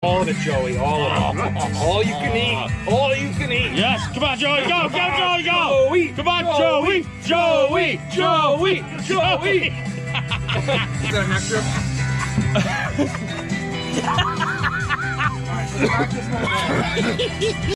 All of it, Joey. All of it. All you can eat. All you can eat. Yes. Come on, Joey. Go, Joey, go. Joey. Come on, Joey. Joey. Joey. Joey. Is that an extra? All right, so practice one.